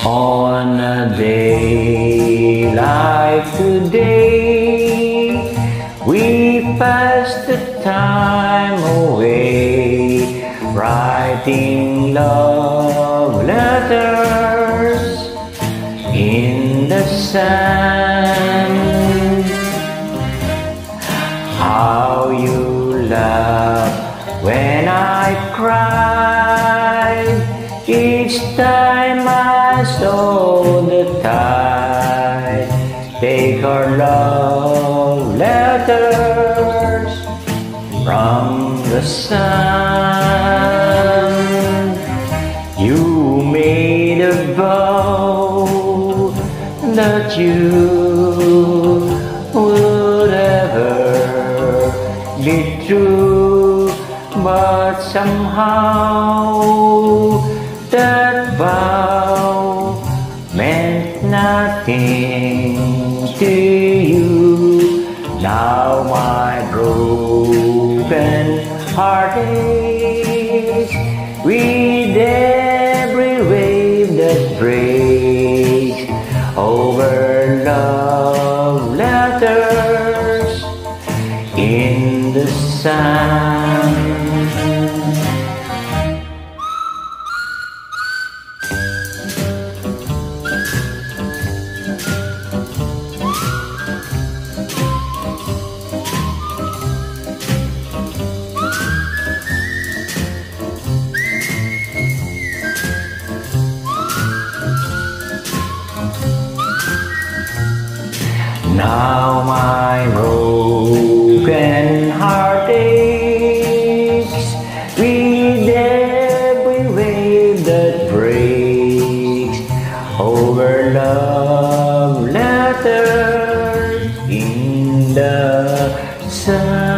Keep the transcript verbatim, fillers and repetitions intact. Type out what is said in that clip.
On a day like today, we pass the time away, writing love letters in the sand. How you laugh when I cried each time I saw the tide take our love letters from the sun. You made a vow that you would ever be true, but somehow that vow meant nothing to you. Now my broken heart aches with every wave that breaks over love letters in the sun. Now my broken heart aches with every wave that breaks over love letters in the sun.